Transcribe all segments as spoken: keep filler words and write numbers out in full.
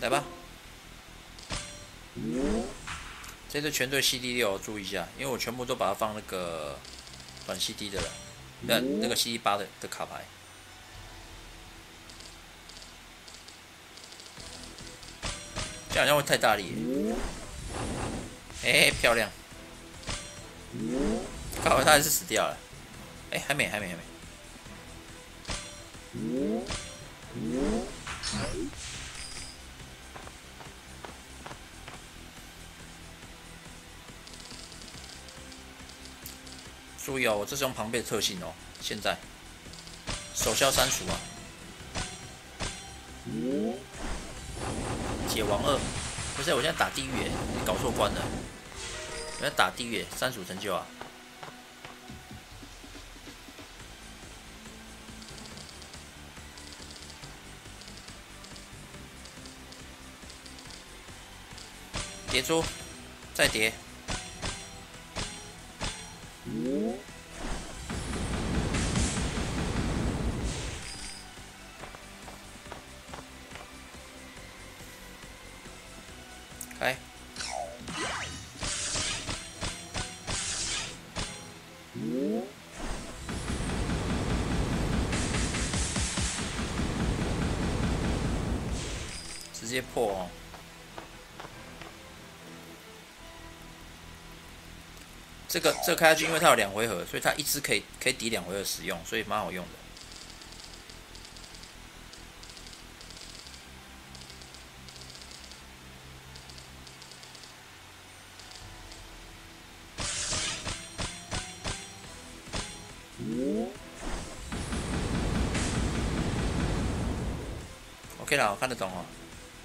来吧。这次全队 C D 六注意一下，因为我全部都把它放那个短 C D 的了，那那个 C D 八的的卡牌。这好像会太大力。哎、欸，漂亮！卡牌他还是死掉了。哎、欸，还没，还没，还没。注意哦，我这是用庞贝的特性哦。现在手消删除啊，解王二，不是，我现在打地狱耶，你搞错关了。我在打地狱耶，删除成就啊。叠珠，再叠。开。直接破哦。这个这个开下去，因为它有两回合，所以它一只可以可以抵两回合使用，所以蛮好用的。OK 啦，我看得懂哦。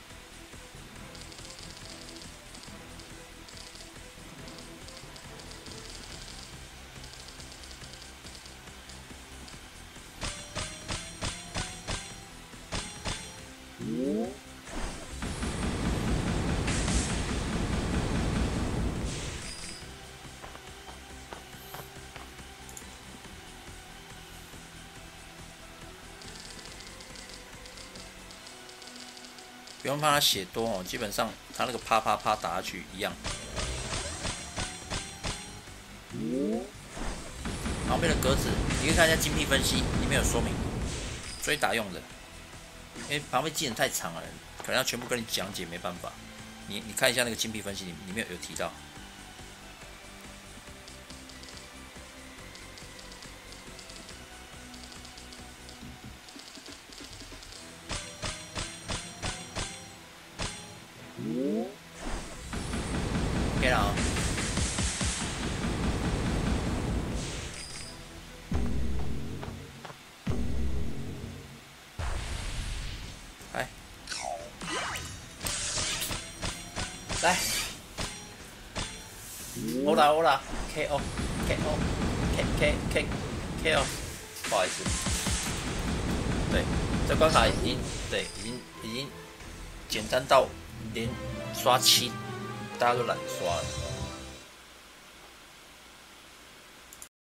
不用怕他血多哦，基本上他那个啪啪啪打下去一样。旁边的格子，你可以看一下精辟分析，里面有说明追打用的。因为旁边技能太长了，可能要全部跟你讲解，没办法。你你看一下那个精辟分析里里面有提到。OK 了啊。来，来，欧啦欧啦 ，K O K O K K K K O， 不好意思，对，这关卡已经对已经已经简单到连刷七大家都懒得刷了。